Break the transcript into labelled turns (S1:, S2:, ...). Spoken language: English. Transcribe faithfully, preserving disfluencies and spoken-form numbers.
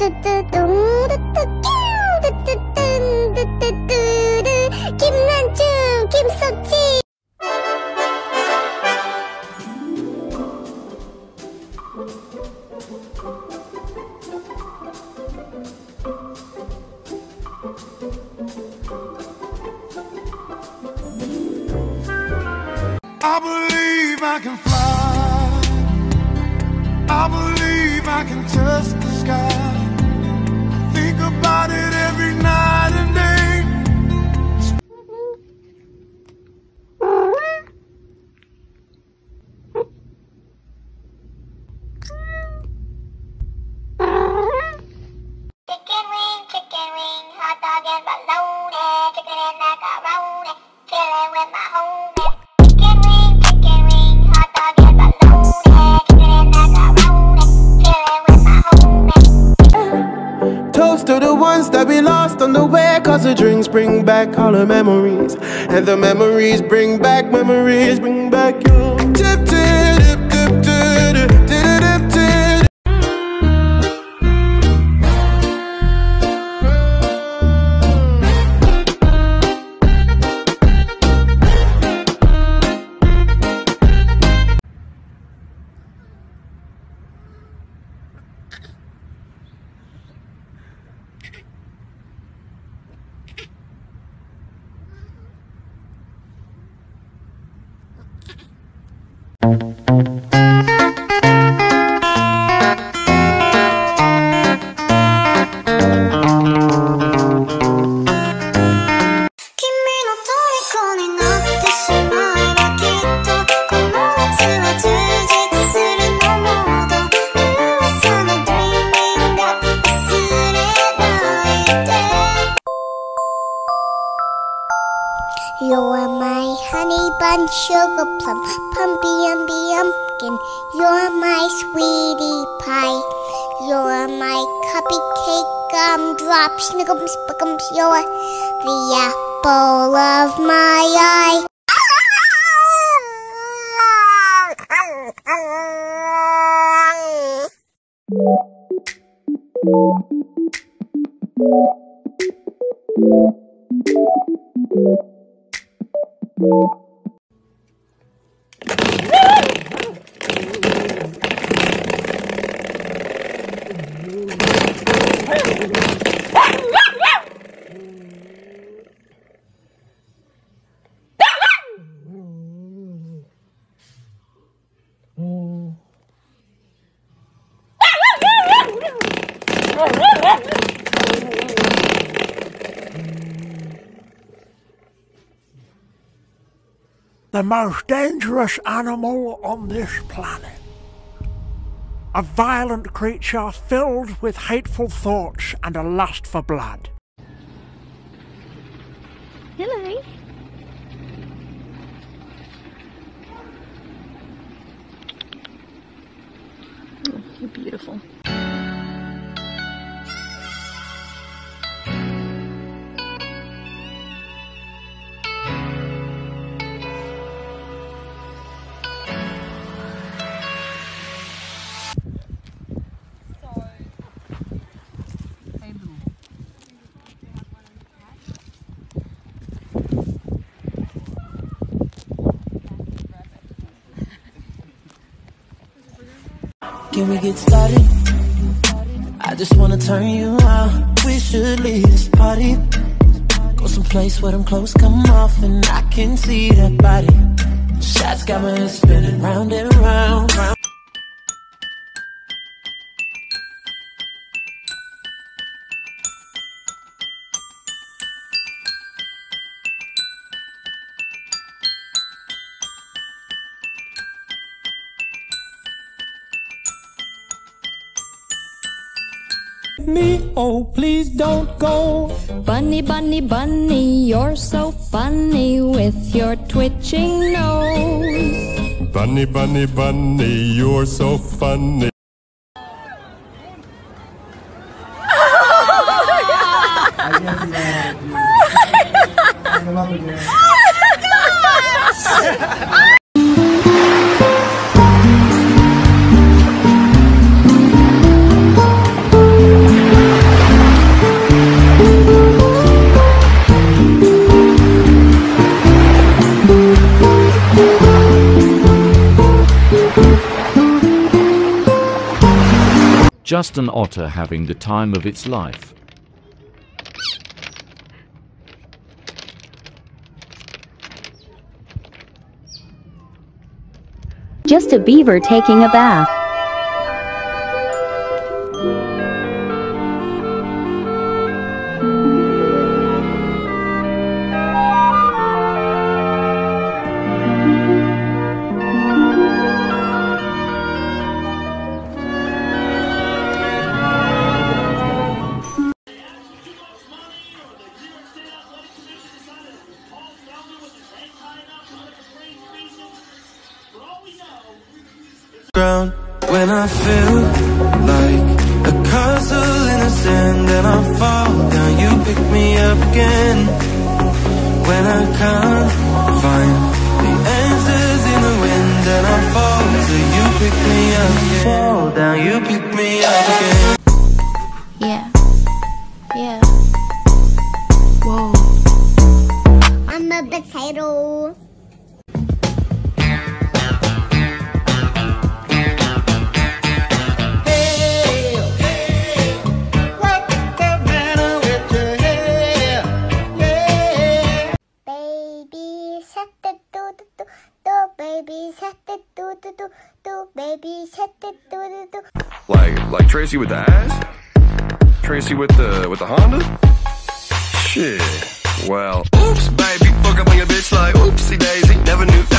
S1: 김난중, 김석지.
S2: I believe I can fly. I believe I can touch the sky. I think about it every night and day.
S1: Chicken wing, chicken wing, hot dog and bologna, chicken and macaroni, chilling with my homies. Chicken wing, chicken wing, hot dog and bologna, chicken and macaroni, chilling with my homies.
S3: Toast to the ones that we lost on the way, cause the drinks bring back all the memories, and the memories bring back memories, bring back you. Tip, tip, tip, tip, tip, tip, tip, tip.
S1: You're my honey bun, sugar plum, pumpy umby umpkin. You're my sweetie pie. You're my cupcake gumdrop, snickums, spickums. You're the apple of my eye.
S4: The most dangerous animal on this planet. A violent creature filled with hateful thoughts and a lust for blood.
S5: Hello. Oh, you're beautiful.
S6: Can we get started? I just wanna turn you on. We should leave this party. Go someplace where them clothes come off and I can see that body. Shots got my head spinning round and round, round.
S7: Me, oh please don't go.
S5: Bunny, bunny, bunny, you're so funny with your twitching nose.
S8: Bunny, bunny, bunny, you're so funny.
S9: Just an otter having the time of its life.
S5: Just a beaver taking a bath.
S6: Ground when I feel like a castle in the sand and I fall down, you pick me up again. When I can't find the answers in the wind and I fall till you pick me up again. Fall down, you pick me up again.
S1: Yeah, yeah. Whoa. I'm a potato.
S10: Like, like Tracy with the ass? Tracy with the, with the Honda? Shit. Well, oops, baby, fuck up on your bitch like, oopsie daisy, never knew that.